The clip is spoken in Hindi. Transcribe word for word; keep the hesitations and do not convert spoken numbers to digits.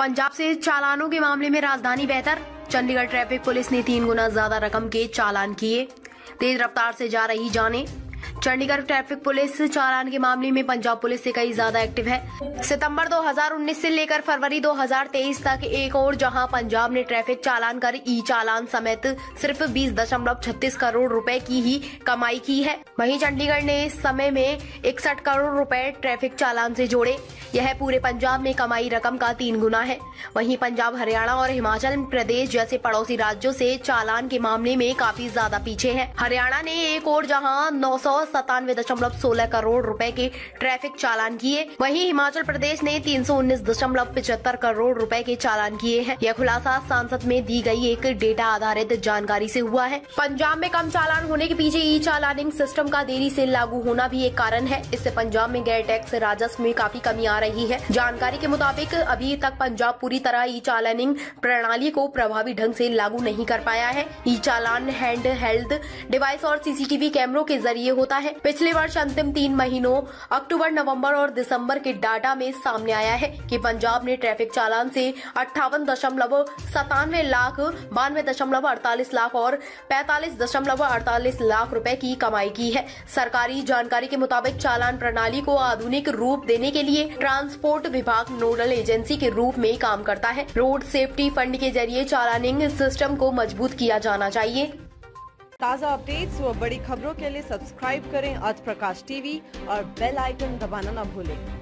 पंजाब से चालानों के मामले में राजधानी बेहतर, चंडीगढ़ ट्रैफिक पुलिस ने तीन गुना ज्यादा रकम के चालान किए। तेज रफ्तार से जा रही जानें। चंडीगढ़ ट्रैफिक पुलिस चालान के मामले में पंजाब पुलिस से कई ज्यादा एक्टिव है। सितंबर दो हज़ार उन्नीस से लेकर फरवरी दो हज़ार तेईस तक एक और जहां पंजाब ने ट्रैफिक चालान कर ई चालान समेत सिर्फ बीस दशमलव छत्तीस करोड़ रुपए की ही कमाई की है, वहीं चंडीगढ़ ने इस समय में इकसठ करोड़ रुपए ट्रैफिक चालान से जोड़े। यह पूरे पंजाब में कमाई रकम का तीन गुना है। वहीं पंजाब, हरियाणा और हिमाचल प्रदेश जैसे पड़ोसी राज्यों से चालान के मामले में काफी ज्यादा पीछे है। हरियाणा ने एक और जहां नौ सौ सतानवे दशमलव सोलह करोड़ रुपए के ट्रैफिक चालान किए, वहीं हिमाचल प्रदेश ने तीन सौ उन्नीस दशमलव पिछहत्तर करोड़ रुपए के चालान किए हैं। यह खुलासा सांसद में दी गई एक डेटा आधारित जानकारी से हुआ है। पंजाब में कम चालान होने के पीछे ई चालानिंग सिस्टम का देरी से लागू होना भी एक कारण है। इससे पंजाब में गैर टैक्स राजस्व में काफी कमी आ रही है। जानकारी के मुताबिक अभी तक पंजाब पूरी तरह ई चालानिंग प्रणाली को प्रभावी ढंग से लागू नहीं कर पाया है। E challan hand held device और सीसीटीवी कैमरों के जरिए होता है। पिछले वर्ष अंतिम तीन महीनों अक्टूबर, नवंबर और दिसंबर के डाटा में सामने आया है कि पंजाब ने ट्रैफिक चालान से अट्ठावन दशमलव सतानवे लाख, बानवे दशमलव अड़तालीस लाख और पैंतालीस दशमलव अड़तालीस लाख रुपए की कमाई की है। सरकारी जानकारी के मुताबिक चालान प्रणाली को आधुनिक रूप देने के लिए ट्रांसपोर्ट विभाग नोडल एजेंसी के रूप में काम करता है। रोड सेफ्टी फंड के जरिए चालानिंग सिस्टम को मजबूत किया जाना चाहिए। ताज़ा अपडेट्स व बड़ी खबरों के लिए सब्सक्राइब करें आज प्रकाश टीवी और बेल आइकन दबाना न भूलें।